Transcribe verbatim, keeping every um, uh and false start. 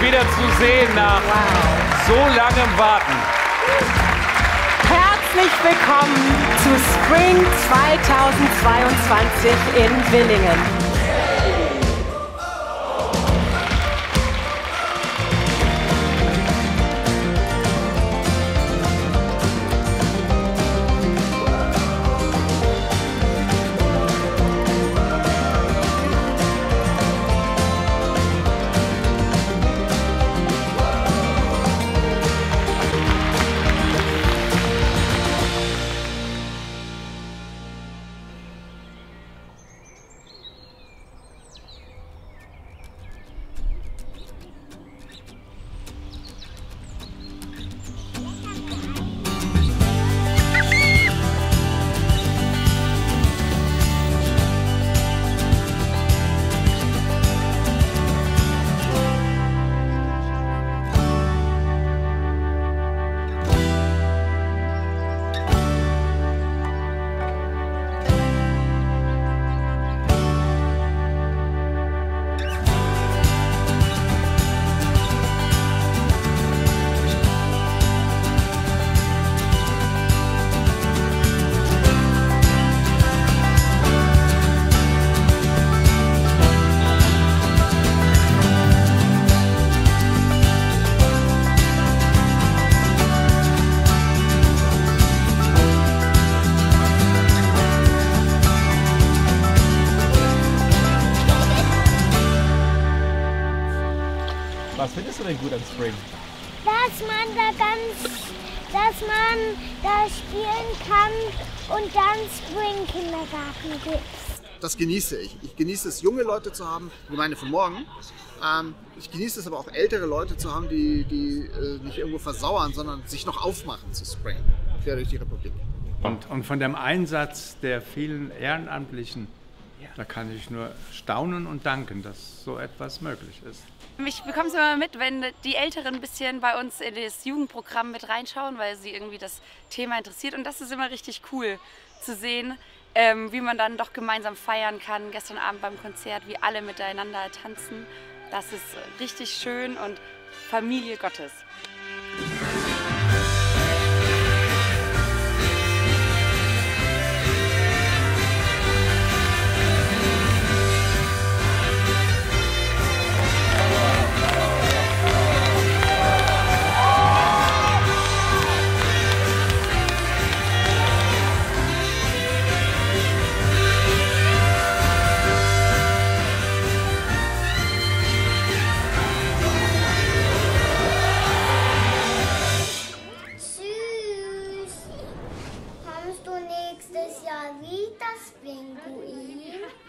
wieder zu sehen nach wow. so langem Warten. Herzlich willkommen zu Spring zweitausendzweiundzwanzig in Villingen. Was findest du denn gut an Spring? Dass man da ganz, dass man da spielen kann und dann Spring Kindergarten gibt's. Das genieße ich. Ich genieße es, junge Leute zu haben, die meine von morgen. Ähm, ich genieße es aber auch, ältere Leute zu haben, die, die äh, nicht irgendwo versauern, sondern sich noch aufmachen zu Spring, quer durch die Republik. Und, und von dem Einsatz der vielen Ehrenamtlichen, da kann ich nur staunen und danken, dass so etwas möglich ist. Ich bekomme es immer mit, wenn die Älteren ein bisschen bei uns in das Jugendprogramm mit reinschauen, weil sie irgendwie das Thema interessiert. Und das ist immer richtig cool zu sehen, ähm, wie man dann doch gemeinsam feiern kann. Gestern Abend beim Konzert, wie alle miteinander tanzen. Das ist richtig schön und Familie Gottes. Nächstes Jahr wieder Spring Queen.